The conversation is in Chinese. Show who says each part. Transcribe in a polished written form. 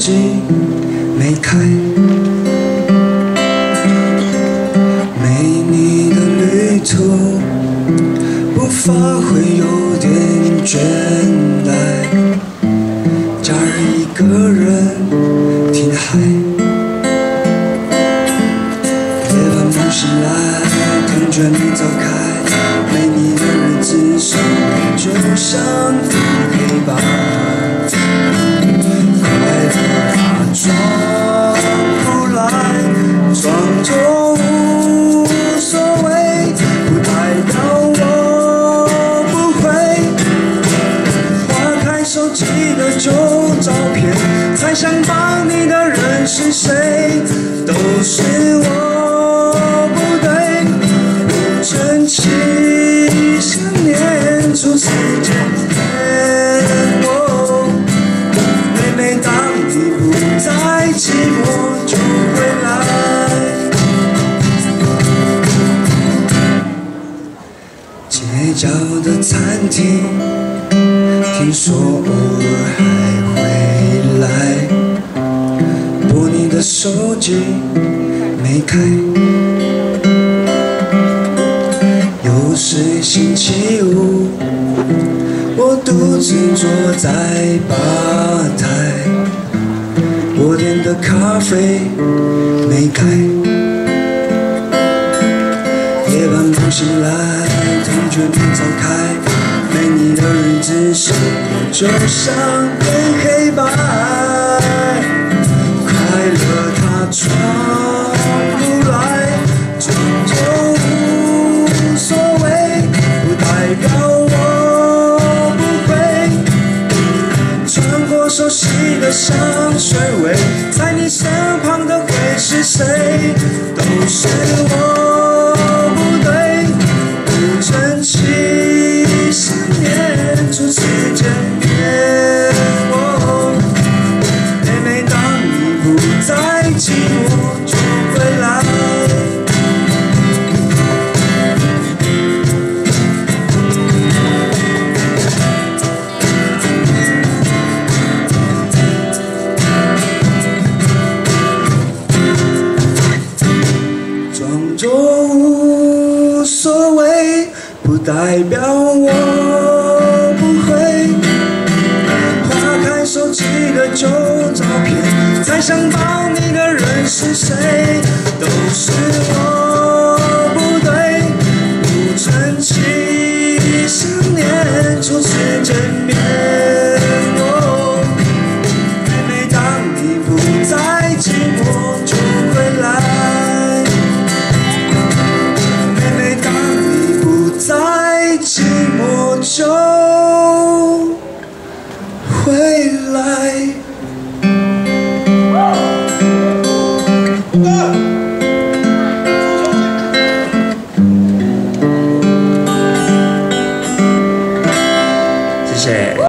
Speaker 1: 机没开，没你的旅途，步伐会有点倦怠。假日一个人听海，夜晚不醒来，感觉你走开。没你的日子生活就像副黑板，快乐它装不来，装作无所谓，不代表我不会。划开手机的旧照片，猜想帮你的人是谁，都是我不对，不争气。想念初次见面，每每当你不再寂寞就回来。街角的餐厅，听说偶尔还会来，拨你的手机没开。又是星期五，我独自坐在吧台，我点的咖啡没开。夜半不醒来，感觉你走开，没你的日子生活就像片黑白，快乐它闯不来，终究无所谓，不代表我不会。穿过熟悉的香水味，在你身旁的会是谁？都是我不对，不争气。想念初次见面，每每当你不再寂寞就回来。装作无所谓，不代表我不会。划开手机的旧照片，猜想帮你的人是谁？都是我不对，不争气。想念初次见面。